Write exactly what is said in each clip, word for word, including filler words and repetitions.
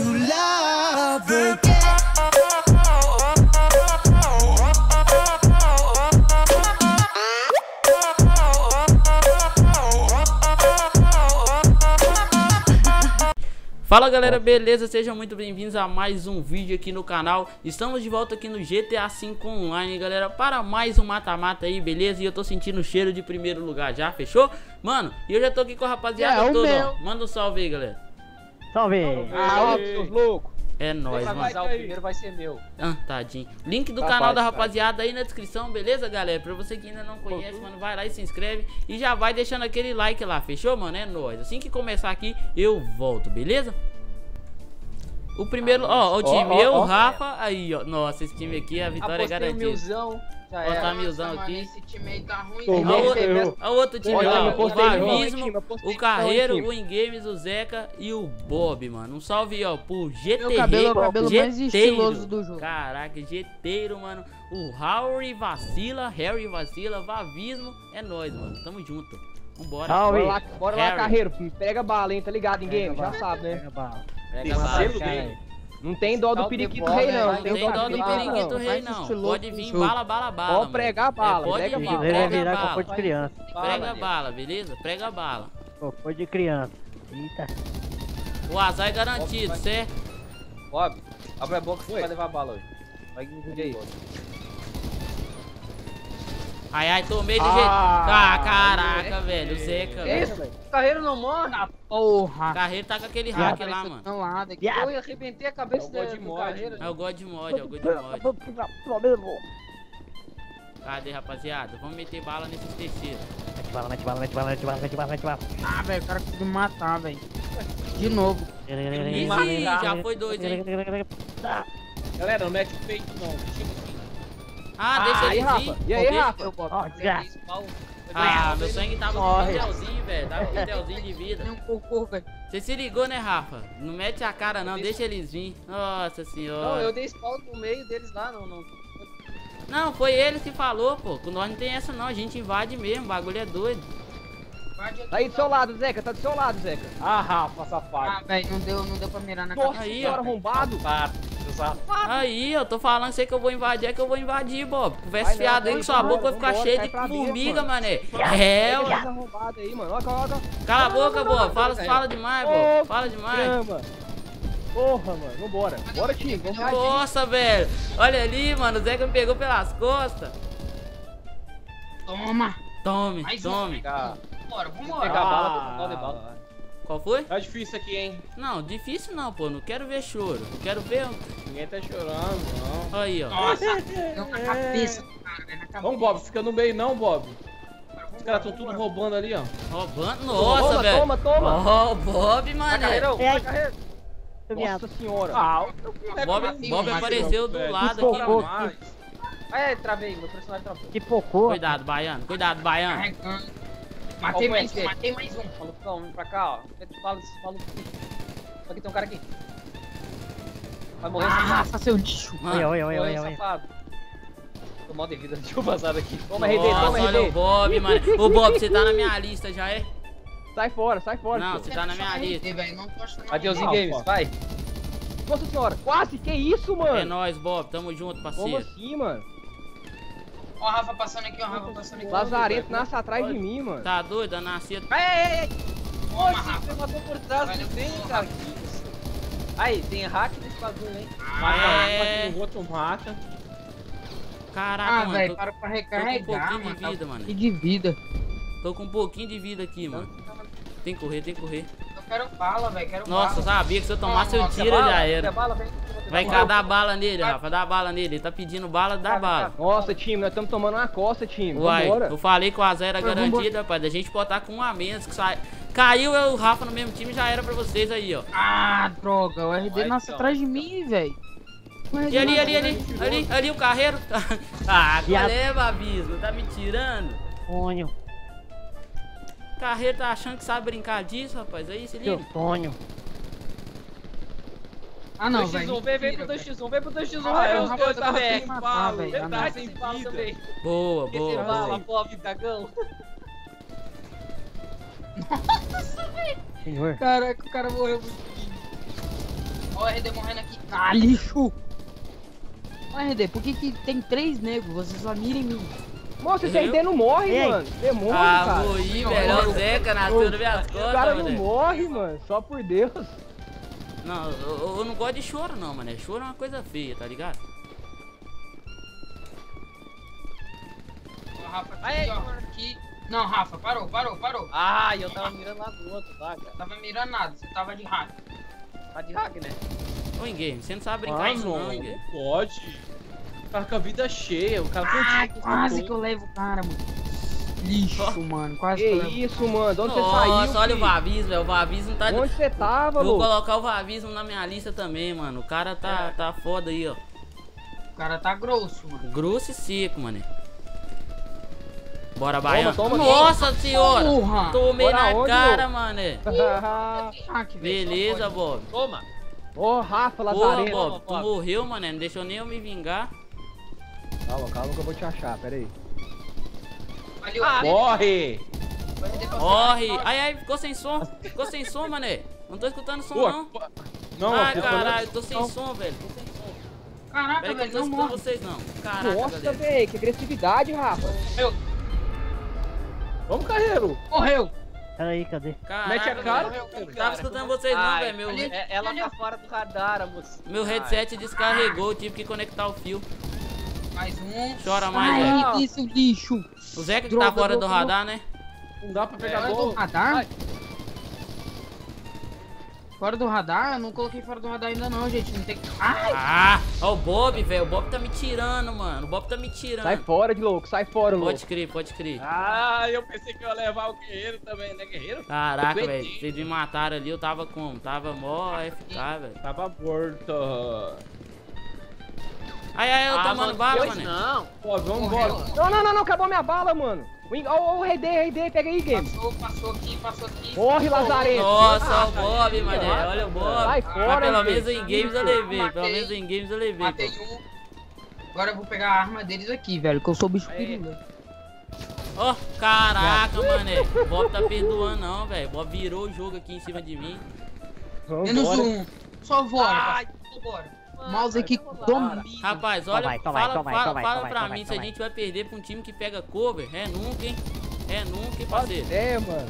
true love again. Fala galera, beleza? Sejam muito bem-vindos a mais um vídeo aqui no canal. Estamos de volta aqui no G T A cinco Online, galera, para mais um mata-mata aí, beleza? E eu tô sentindo o cheiro de primeiro lugar já, fechou? Mano, e eu já tô aqui com a rapaziada é, toda, ó. Manda um salve aí, galera. Salve! Ah, seus loucos! É nóis, vai mano. vazar, o primeiro vai ser meu. Ah, tadinho. Link do Tá, canal vai, da vai. rapaziada aí na descrição, beleza, galera? Pra você que ainda não conhece, mano, vai lá e se inscreve. E já vai deixando aquele like lá, fechou, mano? É nóis. Assim que começar aqui, eu volto, beleza? O primeiro, ó, o time, ó, eu, ó. o Rafa, aí, ó. Nossa, esse time aqui, a vitória é Apostei garantida. um milzão, já Botar era. milzão Nossa, aqui. mano, esse time aí tá ruim, Tomou, velho. Olha o outro, eu- olha o outro time Olha, lá, eu o postei não, Vavismo, time, eu postei o Carreiro, não, time. o Ingames, o Zeca e o Bob, mano. Um salve aí, ó, pro G T Meu cabelo é o cabelo mais Jeteiro. estiloso do jogo. Caraca, Jeteiro, mano. O Harry vacila, Harry vacila, Vavismo, é nóis, mano. Tamo junto. Vambora. Salve. Bora lá, bora lá, Harry. Carreiro. Pega bala, hein? Tá ligado, em game? Já bala. sabe, né? Pega bala. Pega bala. Selo Não tem dó do Salve, periquito bola, rei, velho. não. Não tem dó do periquito rei, mais não. estiloso Pode do vir jogo. bala, bala, bala. Ó, mano. prega a bala, É, pode prega a vir, bala. Ele vai prega virar bala. cocô de criança. Prega Bala, bala, beleza? Prega bala. Cocô de criança. Eita. O azar é garantido, Vai. certo? Bob, abre a boca que você vai levar bala hoje. Vai que aí. Ai, ai, tomei de Ah, jeito. Ah, caraca, é. velho. O Zeca. Que isso, velho? O Carreiro não morre. Porra. O Carreiro tá com aquele hack lá, mano. Não, lá, daqui. Yeah. Eu arrebentei a cabeça É o da- God do Mod, Carreiro. É o God Mod, é o God Mod. Cadê, rapaziada? Vamos meter bala nesses terceiros. Mete bala, mete bala, mete bala, mete bala, mete bala, mete bala. Ah, velho, o cara conseguiu me matar, velho. De novo. Ih, já foi dois, hein? Galera, não mete o peito não. Ah, Ah, deixa e aí, ele Rafa? vir. E aí, Deixa- Rafa? Ó, desgraça. Ah, meu sangue tava com Morre. um delzinho, velho. Tava com um delzinho de vida. Nem um cocô, velho. Você se ligou, né, Rafa? Não mete a cara, não. Deixa eles vir. Nossa Não, senhora. eu dei spawn no meio deles lá, não, não. Não, foi ele que falou, pô. Com nós não tem essa, não. A gente invade mesmo. O bagulho é doido. Tá aí do seu lado, Zeca, tá do seu lado, Zeca. Ah, Rafa, Ah, safado. velho, não deu, não deu pra mirar na Nossa cabeça. Aí, senhora, ó. arrombado. Safado, seu safado. Aí, eu tô falando sei que eu vou invadir, é que eu vou invadir, Bob. Conversa Vai não, fiada aí vai que sua embora, boca vai ficar vambora, cheia cai de pra dentro, formiga, mano. mané. É, Pega ué. essa arrombada aí, mano. Olha, olha, olha. Cala a boca, Não, não, não, Bob. Fala, velho. fala demais, Ô, Bob. Fala demais. Caramba. Porra, mano, vambora. Bora, time, vamos lá. Nossa, velho. Olha ali, mano. O Zeca me pegou pelas costas. Toma. Tome, Mais um. tome. Tá. Vambora, Pegar vambora. a bala, Ah. vou de bala. Qual foi? Tá difícil aqui, hein? Não, difícil não, pô. Não quero ver choro. Eu quero ver. Ninguém tá chorando, não. Aí, ó. Nossa, deu na cabeça do cara, velho. Na cabeça. Vamos, Bob, fica no meio não, Bob. Vambora, Os caras tão tudo roubando ali, ó. Roubando. Nossa, Toma, velho. toma, toma. Ó, o Bob, Vai, mané. Carreirão, É. vai, Carreiro. Viado. Nossa senhora. Ah, Bob, Matei um, Bob matei um. apareceu do velho. lado Que aqui, cocô. mano. mais. Ai, travei, meu personagem travou. Que cocô. Cuidado, baiano. Cuidado, baiano. Carregando. Matei Ó, mais foi um, esse. matei mais um. Malucão, vem pra cá, ó. Fala, fala. Aqui tem um cara aqui. Vai morrer, Ah, safado. Rafa, seu lixo. Olha, olha, olha, Morreu, olha, olha. safado. Tô mal de vida, deixa eu passar daqui. Toma R D, Nossa, toma olha o R D. Bob, mano. Ô, Bob, você tá na minha lista já, é? Sai fora, sai fora. Não, filho. você tá na minha lista. velho, não tô achando. Adeusinho Ah, Games, pô. vai. Nossa senhora, quase, que isso, mano? É nóis, Bob. Tamo junto, Como parceiro. assim, mano? Ó, o Rafa passando aqui, ó, o Rafa passando aqui. Lazarento nasce atrás de mim, mano. Tá doido? Eu nasci. Ei, ei, ei. Toma, Oxe, Rafa. você matou por trás Olha, do bem, porra. cara. Que isso? Aí, tem hack nesse bagulho, hein? Mata É. um, o outro mata. Caraca, Ah, mano. velho, Tô, para pra tô com um recarregar, pouquinho mano. de vida, mano. E de vida. Tô com um pouquinho de vida aqui, mano. Tem que correr, tem que correr. Eu quero bala, velho, quero Nossa, bala. sabia que se eu tomasse eu Nossa, tiro Bala, já quer era. bala, vem. Vai cá, dá bala nele, Rafa. Dá bala nele. Ele tá pedindo bala, dá bala. Nossa, time, nós estamos tomando uma costa, time. Uai, Vambora. eu falei que o A zero era Vambora. garantido, rapaz. Da gente botar com um a menos que sai. Caiu eu e o Rafa no mesmo time, já era pra vocês aí, ó. Ah, droga, o R D Vai, nasce então. atrás de mim, velho. E ali, ali, ali, ali, ali o carreiro. Ah, qual é, Babismo? Tá me tirando? Tonho. O carreiro tá achando que sabe brincar disso, rapaz. Aí, se liga. Seu Tonho. Ah, não, dois x um, velho. vem, vem pro mentira, dois x um, vem pro dois x um, Ah, Rafael. eu- Rafa, Eu tava eu sem vou matar, bala, velho. eu Ah, tava não. sem Bala vida. também. Boa, Esse boa, bala, boa. pobre cagão. Senhor. Caraca, o cara morreu. Ó, o R D morrendo aqui. Ah, lixo! Ô, R D, por que que tem três negros? Vocês só miram em mim. Moço, esse R D não morre, Ei. mano. Demônio, Ah, cara. morri, velho. É o Zeca nasceu nas minhas O costas, cara não mano. morre, mano. Só por Deus. Não, eu, eu não gosto de choro, não, mano. Choro é uma coisa feia, tá ligado? Ó, Rafa, aqui, Aí, ó. Aqui. Não, Rafa, parou, parou, parou. Ah, eu tava mirando lá do outro, tá, cara? Tava mirando nada, você tava de hack. Tá de hack, né? Ô, Ingame, você não sabe brincar Ah, isso, não, não, não Ingame. pode. O cara com a vida cheia, o cara Ai, continua. quase que eu levo o cara, mano. Lixo, mano. Quase que eu Que levo. isso, mano? De onde você saiu? Nossa, olha o filho? Vavis, velho. O Vavis não tá... Onde você tava, Vou louco? colocar o Vavismo na minha lista também, mano. O cara tá, tá foda aí, ó. O cara tá grosso, mano. Grosso e seco, mano. Bora, Baiano. toma, Nossa senhora! Porra! Tomei Bora na onde, cara, ô? mano. Hack, velho, Beleza, só Bob. Toma. Ô, Rafa, Porra, Lazareno. Bob, tu Bob. morreu, mano. Não deixou nem eu me vingar. Calma, calma que eu vou te achar, pera aí. pode. Ali, o Ah, R D, Morre. o R D passou. Corre! Ai, ai, ficou sem som. Ficou sem som, mané. Não tô escutando som, Pô, não. pô. Não, Ai, pô, caralho, tô sem som, velho. Tô sem som. Caraca, Peraí que eu velho, não tô não escutando morre. vocês, não. Caraca, Nossa, galera. velho, que agressividade, Rafa. Meu, Vamos, carreiro. morreu. Peraí, cadê? Caraca, Mete a cara. velho. Morreu, Tava escutando vocês, não, Ai, velho. Meu, ali- É- ela tá fora do radar, moço. meu headset descarregou. Tive que conectar o fio. Mais um. Chora mais, velho. Ai, isso, lixo. O Zeca que Droga, tá fora do droga, radar, né? Não dá pra pegar Fora do gol. radar? Ai. Fora do radar? Eu não coloquei fora do radar ainda não, gente. Não tem que... Ai! Ah, ó o Bob, velho. O Bob tá me tirando, mano. O Bob tá me tirando. Sai fora de louco, sai fora, louco. Pode crer, pode crer. Ah, eu pensei que eu ia levar o guerreiro também, né, guerreiro? Caraca, Eu velho. aguentei. Vocês me mataram ali, eu tava como? Tava mó F K, velho. Tava morto. Ai, ai, eu tomando bala, mano. Não. Pô, vamos Morreu. embora. Não, não, não, não, acabou minha bala, mano. Ó, o R D, R D, pega aí, game. Passou, passou aqui, passou aqui. Morre, Lazareno. Nossa, Ah, ó o Bob, mano. cara. Olha o Bob. Sai Mas fora, pelo velho. menos em games eu levei. Pelo Matei. menos em games eu levei, Matei pô. um. Agora eu vou pegar a arma deles aqui, velho, que eu sou bicho perigoso. Ó, caraca, mané. O Bob tá perdoando, não, velho. O Bob virou o jogo aqui em cima de mim. Menos Vambora. um. Só bora, Ai, parceiro, só bora. mouse aqui domina. Rapaz, olha, Toma aí, toma aí, fala, toma aí, fala, toma aí, fala toma aí, pra toma mim aí, se a toma aí. gente vai perder pra um time que pega cover. É nunca, hein? É nunca, hein, parceiro? É, mano.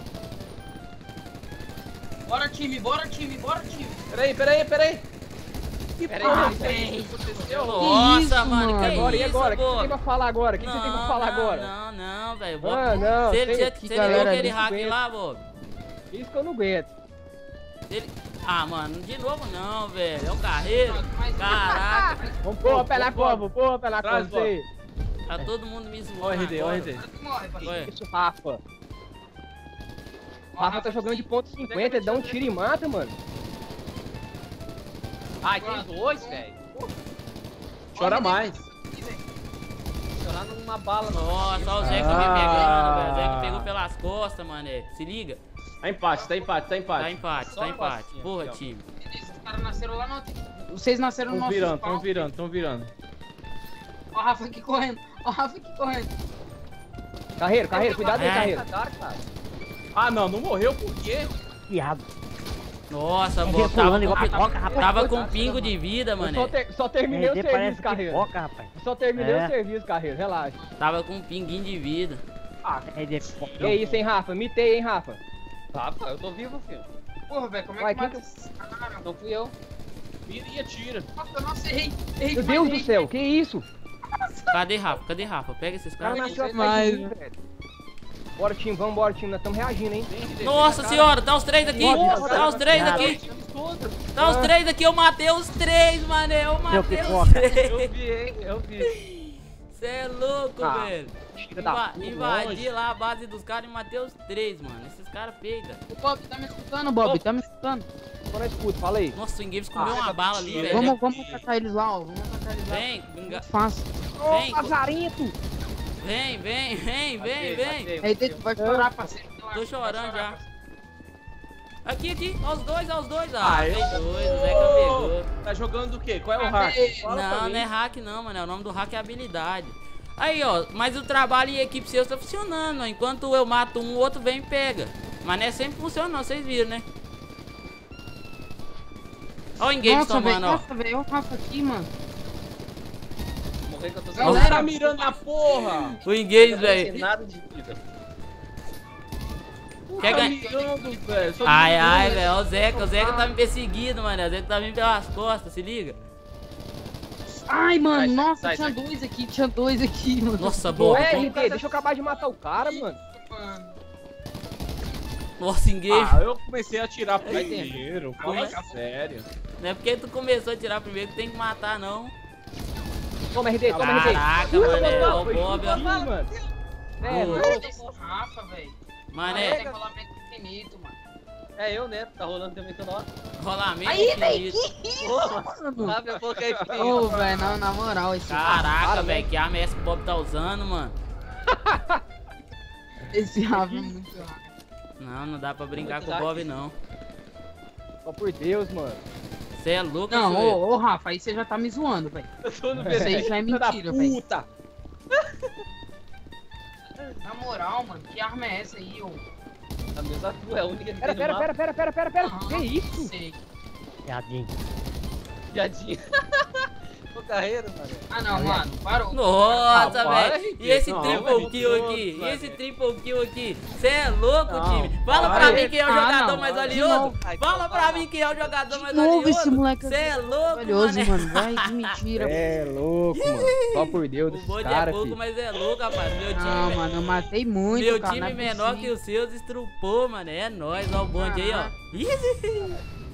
Bora, time, bora, time, bora, time. Peraí, peraí, peraí. Que Peraí, porra peraí, é peraí. isso que aconteceu? Nossa, isso, mano, mano? que Agora, e isso, agora? O que você tem Bob? pra falar agora? O que você tem pra falar não, agora? Não, não, velho. Ah, não, Se ele tem- já- que se ele viu galera aquele muito hack bem. lá, Bob. Isso que eu não aguento. Ele... Ah, mano, de novo não, velho. É o carreiro. Mais um. Caraca, Vamos pôr pé na cova, pôr pé na Traz, cova. Você. tá todo mundo me zoando. Ó o R D, ó o agora. R D. Agora tu morre, parceiro. Ué. Isso, Rafa. Ó, O Rafa tá jogando de ponto cinquenta, ele dá um tiro e mata, mano. Ai, tem dois, velho. Chora mais. Chorar numa bala, não. Nossa, olha o Zeca me pegando, velho. O Zeca pegou pelas costas, mané. Se liga. Tá empate, tá empate, tá empate. Tá empate, Só tá um empate. passinho Porra, aqui, ó. time. Beleza, os caras nasceram lá no outro. Vocês nasceram no Tão nosso virando, spawn. tão virando, tão virando. Ó, o Rafa aqui correndo. Ó, o Rafa aqui correndo. Carreiro, carreiro, cuidado aí, É. carreiro. Radar, cara. Ah, não, não morreu por quê? Viado. Nossa, É Bob, tava pulando igual com, pipoca, rapaz. tava com pingo de vida, Eu mané. só, ter- só terminei o R D serviço, parece carreiro. pipoca, rapaz. Só terminei É. o serviço, carreiro, relaxa. Tava com um pinguinho de vida. R D pipoca. Que isso, hein, Rafa? Mitei, hein, Rafa? Rafa, eu tô vivo, filho. Porra, velho, como é Vai, que quem mata esses caras? Não fui eu. Mira e atira. Nossa, nossa, errei. Errei Meu demais, Deus do errei céu, que isso? Cadê Rafa? Cadê Rafa? Pega esses O cara caras. nasceu mais, atrás de mim, velho. Bora, time, vambora, time, nós estamos reagindo, hein? Nossa senhora, tá os três aqui. Nossa, Tá os três cara. aqui. Tá os três aqui. Eu matei os três, mané. Eu matei os pipoca. três. Eu vi, hein, eu vi. Cê é louco, Ah, velho. Filha da Inva puta, invadi longe. lá a base dos caras e matei os três, mano. Esses caras peidam. O Bob, tá me escutando, Bob? Tá me escutando? Tô na escuta, fala aí. Nossa, o Ingames comeu Ah, uma bala ali, velho. Vamos, vamos atacar eles lá, ó. Vamos atacar eles lá. Vem, enga- Fácil. vem, Ô, Lazarento! vem, vem, vem, vem, vem. Aí tu vai chorar, parceiro. Tô chorando já. Aqui, aqui, aos dois, aos dois. Ah, Ah, fez eu- dois, o Zeca pegou. Tá jogando o quê? Qual é o Cadê? hack? Fala pra Não, mim. não é hack não, mano. O nome do hack é habilidade. Aí, ó, mas o trabalho em equipe seu tá funcionando. Ó. Enquanto eu mato um, o outro vem e pega. Mas não é sempre funciona não, vocês viram, né? Ó o Engage Nossa, velho, tomando, ó. nossa, velho, olha o Rafa aqui, mano. Morrer que eu tô sem Você Galera, tá mirando na porra. O Engage, sem velho. nada de vida. Quer Tá ganhar? mirando, velho. Só Ai, mirando, ai, né? velho. Ó o Zeca. O Zeca tá me perseguindo, mano. O Zeca tá vindo pelas costas, se liga. Ai, mano, Sai, sai, nossa, sai, tinha sai. dois aqui, tinha dois aqui, mano. Nossa, boa. Ué, R D, deixa eu acabar de matar o cara, mano. Mano. Nossa, Engage. Ah, eu comecei a atirar primeiro. Fala Acabou. sério. Não é porque tu começou a tirar primeiro que tem que matar, não. Toma, R D, toma, R D. Caraca, mano. É o Foi Bob, chuva, ó. mano. É, Boa. louco. Tem o Rafa, velho. Mano, É, é tem rolamento infinito, mano. É eu, né? Tá rolando também toda hora. rolamento Aí, infinito. Mano. Ah, minha boca é infinita. Ô, velho, não, na moral, esse, Caraca, Para, velho. Que arma é essa que o Bob tá usando, mano? esse Rafa é muito rápido. Não, não dá pra brincar Muito com o Bob, dark. não. Só por Deus, mano. Você é louco, Não, Joelho? ô, ô, Rafa, aí você já tá me zoando, velho. Eu tô no Isso aí B. já é Filha da mentira, velho. puta. Na moral, mano, que arma é essa aí, ô? A mesma tua, é a única que Pera, tem no pera, mapa. pera, pera, pera, pera, pera. Aham, Que isso? Sei. Piadinho. Piadinha. Ô, carreiro, mano. Ah, não, mano, parou. Nossa, Ah, para, velho. Henrique. E esse Não, triple velho, kill todos, aqui? E mano. esse triple kill aqui? Você é louco, Não, time? Fala para pra aí. mim quem é o Ah, jogador não, mais de valioso. novo. Ai, Fala pra fala. mim quem é o jogador mais De novo valioso. esse moleque Você é louco, valioso, mano. mano. Vai, que mentira. É louco, mano. Só por Deus, O desses bonde é caras, pouco, filho. mas é louco, rapaz. Meu time, Não, mano, eu matei muito, meu cara, time não é menor que possível. os seus estrupou, mano. É nóis, ó o bonde aí, ó. Ih,